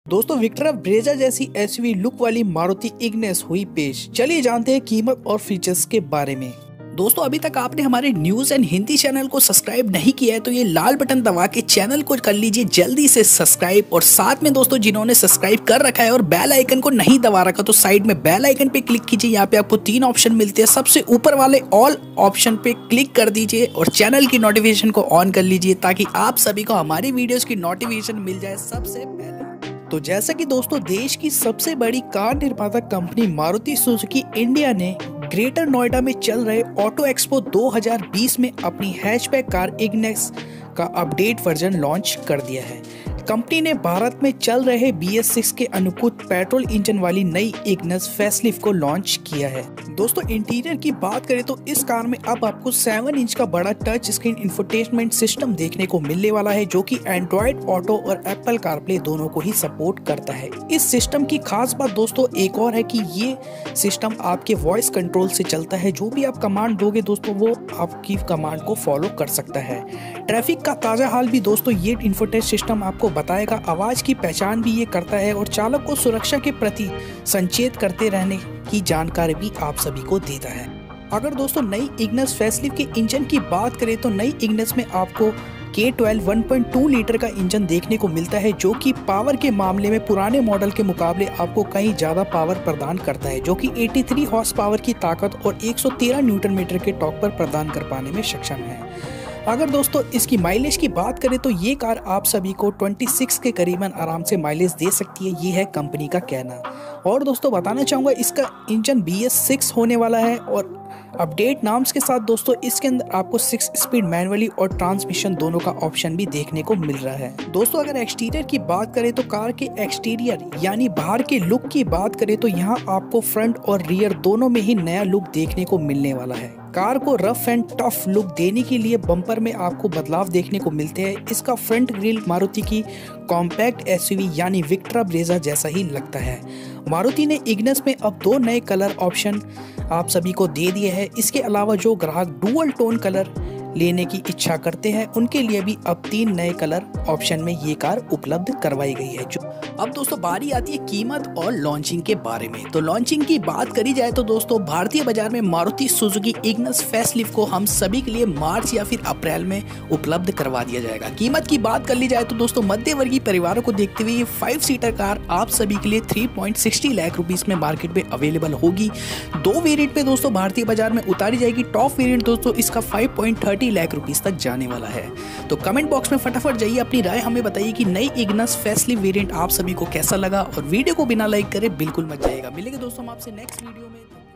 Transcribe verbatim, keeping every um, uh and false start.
दोस्तों Vitara Brezza जैसी SUV look वाली मारुति इग्निस हुई पेश। चलिए जानते हैं कीमत और फीचर्स के बारे में। दोस्तों अभी तक आपने हमारे न्यूज एंड हिंदी चैनल को सब्सक्राइब नहीं किया है तो ये लाल बटन दबा के चैनल को कर लीजिए जल्दी से सब्सक्राइब। और साथ में दोस्तों जिन्होंने सब्सक्राइब कर रखा है और बेल आइकन को नहीं दबा रखा तो साइड में बेल आइकन पे क्लिक कीजिए। यहाँ पे आपको तीन ऑप्शन मिलते हैं। सबसे ऊपर वाले ऑल ऑप्शन पे क्लिक कर दीजिए और चैनल की नोटिफिकेशन को ऑन कर लीजिए ताकि आप सभी को हमारी वीडियोज की नोटिफिकेशन मिल जाए सबसे पहले। तो जैसा कि दोस्तों देश की सबसे बड़ी कार निर्माता कंपनी मारुति सुजुकी इंडिया ने ग्रेटर नोएडा में चल रहे ऑटो एक्सपो दो हज़ार बीस में अपनी हैचबैक कार इग्निस का अपडेट वर्जन लॉन्च कर दिया है। कंपनी ने भारत में चल रहे बी एस सिक्स के अनुकूल पेट्रोल इंजन वाली नई इग्निस फेसलिफ्ट को लॉन्च किया है। दोस्तों इंटीरियर की बात करें तो इस कार में अब आपको सेवन इंच का बड़ा टच स्क्रीन इंफोटेनमेंट सिस्टम देखने को मिलने वाला है जो कि एंड्रॉयड ऑटो और एप्पल कारप्ले दोनों को ही सपोर्ट करता है। इस सिस्टम की खास बात दोस्तों एक और है कि ये सिस्टम आपके वॉइस कंट्रोल से चलता है। जो भी आप कमांड दोगे दोस्तों वो आपकी कमांड को फॉलो कर सकता है। ट्रैफिक का ताज़ा हाल भी दोस्तों ये इंफोटेनमेंट सिस्टम आपको बताएगा। आवाज की पहचान भी ये करता है और चालक को सुरक्षा के प्रति संचेत करते रहने की जानकारी भी आप सभी को देता है। अगर दोस्तों नई इग्निस फेसलिफ्ट के इंजन की बात करें तो नई इग्निस में आपको K twelve one point two litre का इंजन देखने को मिलता है जो कि पावर के मामले में पुराने मॉडल के मुकाबले आपको कहीं ज्यादा पावर प्रदान करता है जो कि तिरासी हॉर्स पावर की ताकत और एक सौ तेरह न्यूटन मीटर के टॉर्क पर प्रदान कर पाने में सक्षम है। अगर दोस्तों इसकी माइलेज की बात करें तो ये कार आप सभी को छब्बीस के करीबन आराम से माइलेज दे सकती है। ये है कंपनी का कहना। और दोस्तों बताना चाहूँगा इसका इंजन बी एस सिक्स होने वाला है और अपडेट नाम्स के साथ दोस्तों इसके अंदर आपको सिक्स स्पीड मैनुअली और ट्रांसमिशन दोनों का ऑप्शन भी देखने को मिल रहा है। दोस्तों अगर एक्सटीरियर की बात करें तो कार के एक्सटीरियर यानी बाहर के लुक की बात करें तो यहाँ आपको फ्रंट और रियर दोनों में ही नया लुक देखने को मिलने वाला है। कार को रफ एंड टफ लुक देने के लिए बम्पर में आपको बदलाव देखने को मिलते हैं। इसका फ्रंट ग्रिल मारुति की कॉम्पैक्ट एसयूवी यानी विक्ट्रा ब्रेजा जैसा ही लगता है। मारुति ने इग्निस में अब दो नए कलर ऑप्शन आप सभी को दे दिए हैं। इसके अलावा जो ग्राहक डुअल टोन कलर लेने की इच्छा करते हैं उनके लिए भी अब तीन नए कलर ऑप्शन में ये कार उपलब्ध करवाई गई है। जो अब दोस्तों बारी आती है कीमत और लॉन्चिंग के बारे में। तो लॉन्चिंग की बात करी जाए तो दोस्तों भारतीय बाजार में मारुति सुजुकी इग्निस फेसलिफ्ट को हम सभी के लिए मार्च या फिर अप्रैल में उपलब्ध करवा दिया जाएगा। कीमत की बात कर ली जाए तो दोस्तों मध्यवर्गीय परिवारों को देखते हुए ये फाइव सीटर कार आप सभी के लिए three point six zero lakh rupees में मार्केट में अवेलेबल होगी। दो वेरिएंट में दोस्तों भारतीय बाजार में उतारी जाएगी। टॉप वेरिएंट दोस्तों इसका five point three zero lakh rupees तक जाने वाला है। तो कमेंट बॉक्स में फटाफट जाइए अपनी राय हमें बताइए कि नई इग्निस फेसलिफ्ट वेरिएंट आप सभी को कैसा लगा और वीडियो को बिना लाइक करे बिल्कुल मत जाइएगा। मिलेंगे दोस्तों हम आपसे नेक्स्ट वीडियो में।